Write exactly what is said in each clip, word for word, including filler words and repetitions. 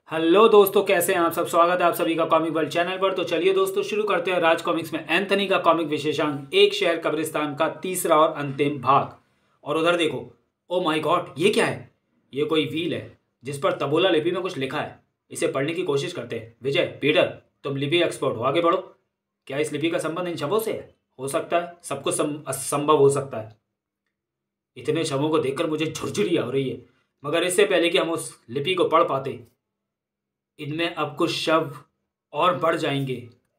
Hello दोस्तों, कैसे हैं आप सब। स्वागत है आप सभी का कॉमिक वर्ल्ड चैनल पर। तो चलिए दोस्तों शुरू करते हैं राज कॉमिक्स में एंथनी का कॉमिक विशेषांक एक शहर कब्रिस्तान का तीसरा और अंतिम भाग। और उधर देखो, ओ माय गॉड, ये क्या है? ये कोई व्हील है जिस पर तबोला लिपि में कुछ लिखा है। इसे पढ़ने की कोशिश करते हैं। विजय, पीटर, तुम लिपि एक्सपर्ट हो, आगे बढ़ो। क्या इस लिपि का संबंध इन शवों से है? हो सकता है, सब कुछ सम, असंभव हो सकता है। इतने शवों को देखकर मुझे झुरझुरी हो रही है, मगर इससे पहले कि हम उस लिपि को पढ़ पाते, इनमें अब कुछ शव और बढ़ जाएंगे।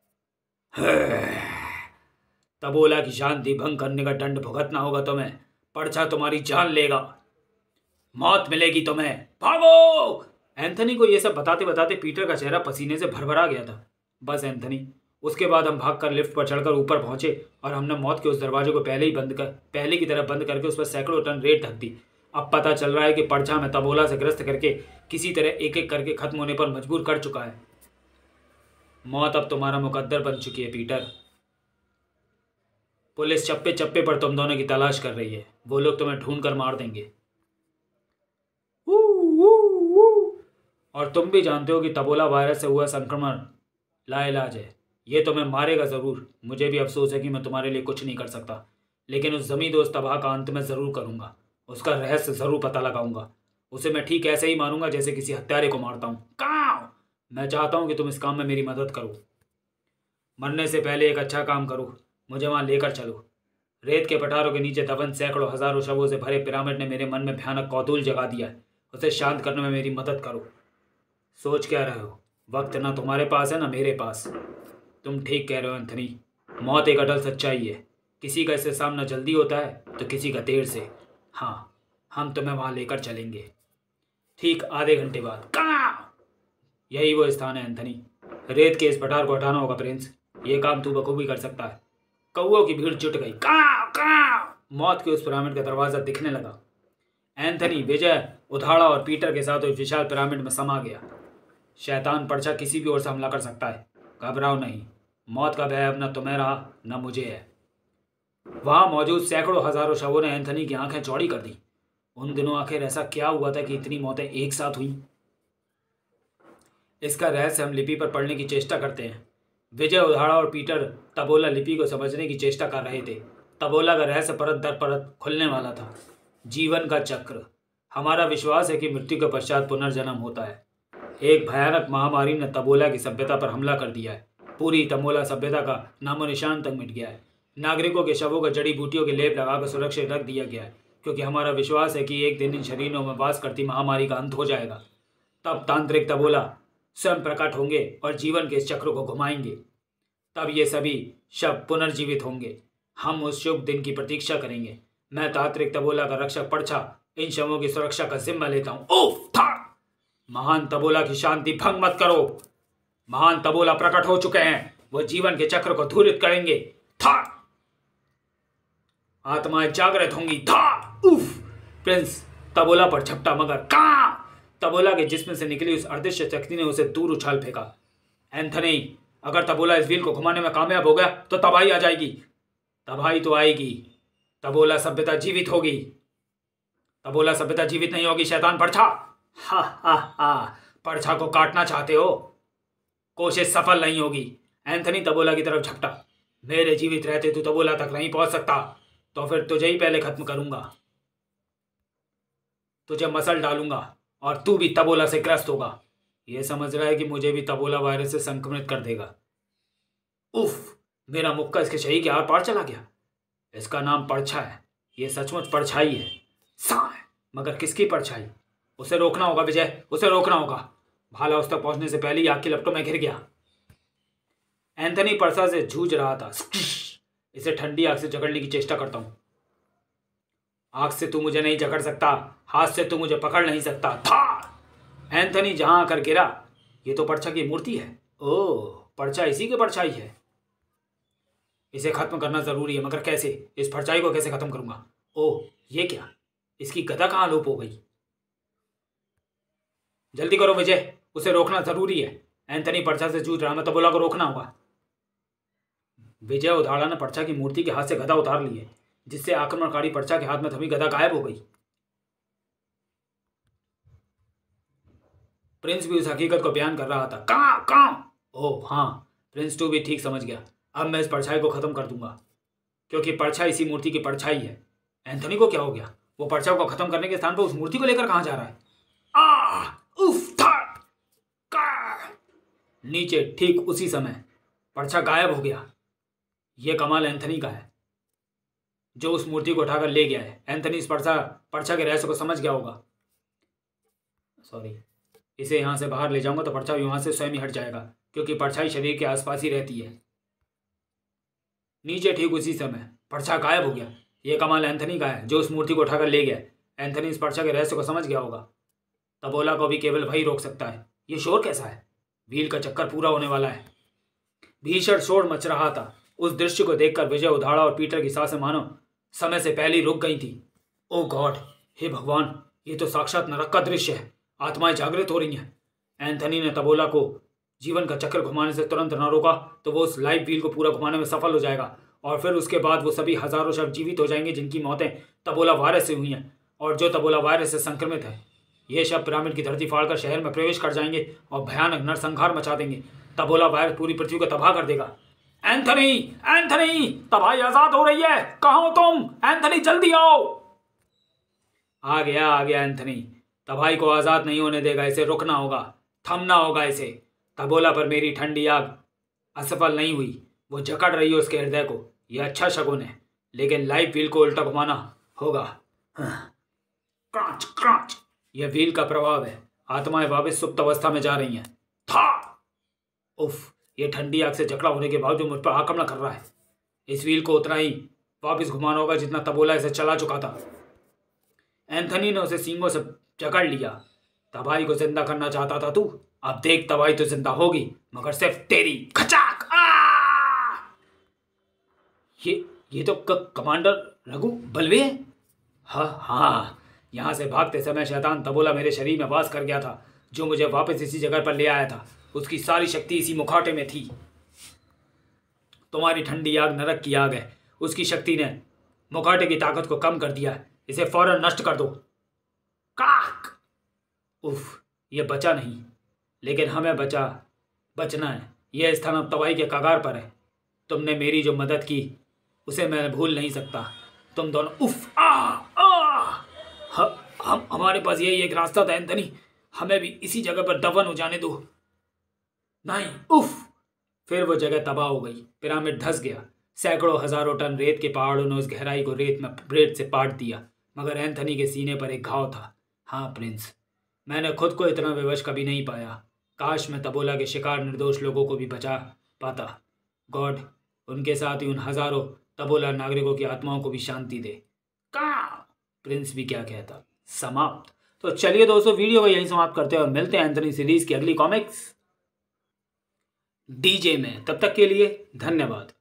तबोला की शांति भंग करने का दंड भुगतना होगा तुम्हें। पर्चा तुम्हारी जान लेगा, मौत मिलेगी तुम्हें। भागो! एंथनी को यह सब बताते बताते पीटर का चेहरा पसीने से भरभरा गया था। बस एंथनी, उसके बाद हम भागकर लिफ्ट पर चढ़कर ऊपर पहुंचे और हमने मौत के उस दरवाजे को पहले ही बंद कर पहले की तरह बंद करके उस पर सैकड़ों टन रेत ढक दी। अब पता चल रहा है कि पर्चा में तबोला से ग्रस्त करके किसी तरह एक एक करके खत्म होने पर मजबूर कर चुका है। मौत अब तुम्हारा मुकद्दर बन चुकी है पीटर। पुलिस चप्पे चप्पे पर तुम दोनों की तलाश कर रही है। वो लोग तुम्हें ढूंढ कर मार देंगे। और तुम भी जानते हो कि तबोला वायरस से हुआ संक्रमण लाइलाज है। ये तुम्हें मारेगा जरूर। मुझे भी अफसोस है कि मैं तुम्हारे लिए कुछ नहीं कर सकता, लेकिन उस जमी दोस्त तबाह का अंत मैं जरूर करूंगा। उसका रहस्य जरूर पता लगाऊंगा। उसे मैं ठीक ऐसे ही मारूंगा जैसे किसी हत्यारे को मारता हूं। काव! मैं चाहता हूं कि तुम इस काम में मेरी मदद करो। मरने से पहले एक अच्छा काम करो, मुझे वहां लेकर चलो। रेत के पठारों के नीचे दफन सैकड़ों हजारों शवों से भरे पिरामिड ने मेरे मन में भयानक कौतूहल जगा दिया है। उसे शांत करने में मेरी मदद करो। सोच क्या रहे हो? वक्त ना तुम्हारे पास है ना मेरे पास। तुम ठीक कह रहे हो एंथनी। मौत एक अटल सच्चाई है। किसी का इससे सामना जल्दी होता है तो किसी का देर से। हाँ, हम तुम्हें वहां लेकर चलेंगे, ठीक आधे घंटे बाद। कहाँ? यही वो स्थान है एंथनी। रेत के इस पठार को हटाना होगा प्रिंस। ये काम तू बखूबी कर सकता है। कौओं की भीड़ जुट गई। कहाँ कहाँ? मौत के उस पिरामिड का दरवाजा दिखने लगा। एंथनी, विजय, उधाड़ा और पीटर के साथ उस विशाल पिरामिड में समा गया। शैतान पर्चा किसी भी ओर से हमला कर सकता है। घबराओ नहीं। मौत का भय अब न तुम्हें रहा न मुझे है। वहां मौजूद सैकड़ों हजारों शवों ने एंथनी की आंखें चौड़ी कर दी। उन दिनों आखिर ऐसा क्या हुआ था कि इतनी मौतें एक साथ हुई? इसका रहस्य हम लिपि पर पढ़ने की चेष्टा करते हैं। विजय, उधाड़ा और पीटर तबोला लिपि को समझने की चेष्टा कर रहे थे। तबोला का रहस्य परत दर परत खुलने वाला था। जीवन का चक्र। हमारा विश्वास है कि मृत्यु के पश्चात पुनर्जन्म होता है। एक भयानक महामारी ने तबोला की सभ्यता पर हमला कर दिया है। पूरी तबोला सभ्यता का नामो निशान तक मिट गया है। नागरिकों के शवों को जड़ी बूटियों के लेप लगाकर सुरक्षित रख दिया गया है, क्योंकि हमारा विश्वास है कि एक दिन इन शरीरों में वास करती महामारी का अंत हो जाएगा। तब तांत्रिक तबोला स्वयं प्रकट होंगे और जीवन के इस चक्र को घुमाएंगे। तब ये सभी शव पुनर्जीवित होंगे। हम उस शुभ दिन की प्रतीक्षा करेंगे। मैं तांत्रिक तबोला का रक्षक पर्चा इन शवों की सुरक्षा का जिम्मा लेता हूँ। ओफ था! महान तबोला की शांति भंग मत करो। महान तबोला प्रकट हो चुके हैं। वो जीवन के चक्र को धूलित करेंगे। था! आत्माएं जागृत होंगी। था! उफ! प्रिंस तबोला पर झपटा, मगर कहां? तबोला के जिस्म से निकली उस अदृश्य शक्ति ने उसे दूर उछाल फेंका। एंथनी, अगर तबोला इस व्हील को घुमाने में कामयाब हो गया तो तबाही आ जाएगी। तबाही तो आएगी, तबोला सभ्यता जीवित होगी। तबोला सभ्यता जीवित नहीं होगी, शैतान पर्चा। हा हा हा! पर्चा को काटना चाहते हो? कोशिश सफल नहीं होगी। एंथनी तबोला की तरफ झपटा। मेरे जीवित रहते तू तबोला तक नहीं पहुंच सकता, तो फिर तुझे ही पहले खत्म करूंगा। तुझे मसल डालूंगा और तू भी तबोला से ग्रस्त होगा। यह समझ रहा है कि मुझे भी तबोला वायरस से संक्रमित कर देगा। उफ! मेरा मुक्का इसके शरीर के आर पार चला गया। इसका नाम पर्चा है। यह सचमुच परछाई है। सा! मगर किसकी परछाई? उसे रोकना होगा विजय, उसे रोकना होगा। भाला उस तक पहुंचने से पहले ही आग की लपटों में घिर गया। एंथनी पर्चा से जूझ रहा था। इसे ठंडी आग से जकड़ने की चेष्टा करता हूं। आग से तू मुझे नहीं जकड़ सकता, हाथ से तू मुझे पकड़ नहीं सकता। था! एंथनी जहां आकर गिरा, ये तो पर्चा की मूर्ति है। ओह, पर्चा इसी के परछाई है। इसे खत्म करना जरूरी है, मगर कैसे? इस परछाई को कैसे खत्म करूंगा? ओह, ये क्या? इसकी गदा कहां लोप हो गई? जल्दी करो विजय, उसे रोकना जरूरी है। एंथनी पर्चा से जूझ रहा, मैं तबोला को रोकना होगा। विजय उधाड़ा ने पर्चा की मूर्ति के हाथ से गदा उतार ली है, जिससे आक्रमणकारी पर्चा के हाथ में थमी गदा गायब हो गई। प्रिंस भी उस हकीकत को बयान कर रहा था। कहाँ कहाँ? ओह हाँ, प्रिंस टू भी ठीक समझ गया। अब मैं इस परछाई को खत्म कर दूंगा, क्योंकि परछाई इसी मूर्ति की परछाई है। एंथनी को क्या हो गया? वो परछाई को खत्म करने के स्थान पर उस मूर्ति को लेकर कहाँ जा रहा है? आ उफ था का। नीचे ठीक उसी समय परछा गायब हो गया। यह कमाल एंथनी का है, जो उस मूर्ति को उठाकर ले गया है। एंथनी इस परछा परछा के रहस्य को समझ गया होगा। सॉरी, इसे यहाँ से बाहर ले जाऊंगा तो परछा वहां से स्वयं ही हट जाएगा, क्योंकि परछाई शरीर के आसपास ही रहती है। नीचे ठीक उसी समय परछा गायब हो गया। यह कमाल एंथनी का है, जो उस मूर्ति को उठाकर ले गया। एंथनी इस परछा के रहस्य को समझ गया होगा। तबोला को भी केवल वही रोक सकता है। ये शोर कैसा है? व्हील का चक्कर पूरा होने वाला है। भीषण शोर मच रहा था। उस दृश्य को देखकर विजय उधाड़ा और पीटर की सांसें मानो समय से पहले ही रुक गई थी। ओ गॉड, हे भगवान, ये तो साक्षात नरक का दृश्य है। आत्माएं जागृत हो रही हैं। एंथनी ने तबोला को जीवन का चक्कर घुमाने से तुरंत न रोका तो वो उस लाइव व्हील को पूरा घुमाने में सफल हो जाएगा, और फिर उसके बाद वो सभी हजारों शव जीवित हो जाएंगे जिनकी मौतें तबोला वायरस से हुई हैं और जो तबोला वायरस से संक्रमित है। ये शव पिरामिड की धरती फाड़कर शहर में प्रवेश कर जाएंगे और भयानक नरसंहार मचा देंगे। तबोला वायरस पूरी पृथ्वी को तबाह कर देगा। एंथनी, एंथनी, तबाही आजाद हो रही है। कहाँ हो तुम? एंथनी जल्दी आओ। आ गया आ गया एंथनी। तबाही को आजाद नहीं होने देगा। इसे रुकना होगा, थमना होगा इसे। तबोला पर मेरी ठंडी आग असफल नहीं हुई। वो जकड़ रही है उसके हृदय को। यह अच्छा शगुन है, लेकिन लाइव व्हील को उल्टा घुमाना होगा। क्रांच क्रांच, यह व्हील का प्रभाव है। आत्माएं वापस सुप्त अवस्था में जा रही हैं। था उफ, ये ठंडी आग से जकड़ा होने के बावजूद मुझ पर आक्रमण कर रहा है। इस व्हील को उतना ही वापस घुमाना होगा जितना तबोला इसे चला चुका था। एंथनी ने उसे सींगों से जकड़ लिया। तबाही को जिंदा करना चाहता था तू? अब देख, तबाही तो जिंदा होगी, मगर सिर्फ तेरी। खचाक! आ! ये ये तो क, कमांडर रघु बलवे है। हाँ हाँ, यहाँ से भागते समय शैतान तबोला मेरे शरीर में वास कर गया था, जो मुझे वापस इसी जगह पर ले आया था। उसकी सारी शक्ति इसी मुखौटे में थी। तुम्हारी ठंडी आग नरक की आग है। उसकी शक्ति ने मुखौटे की ताकत को कम कर दिया है। इसे फौरन नष्ट कर दो। काक! उफ, ये बचा नहीं, लेकिन हमें बचा बचना है। यह स्थान अब तबाही के कगार पर है। तुमने मेरी जो मदद की उसे मैं भूल नहीं सकता। तुम दोनों उफ आ आ ह, हम हमारे पास यही एक रास्ता था एंथनी। हमें भी इसी जगह पर दफन हो जाने दो। नहीं, उफ! फिर वो जगह तबाह हो गई। पिरामिड धंस गया। सैकड़ों हजारों टन रेत के पहाड़ों ने उस गहराई को रेत में रेत से पाट दिया, मगर एंथनी के सीने पर एक घाव था। हाँ प्रिंस, मैंने खुद को इतना विवश कभी नहीं पाया। काश मैं तबोला के शिकार निर्दोष लोगों को भी बचा पाता। गॉड उनके साथ ही उन हजारों तबोला नागरिकों की आत्माओं को भी शांति दे। का प्रिंस भी क्या कहता। समाप्त। तो चलिए दोस्तों, वीडियो को यहीं समाप्त करते हैं और मिलते हैं एंथनी सीरीज की अगली कॉमिक्स डीजे में। तब तक के लिए धन्यवाद।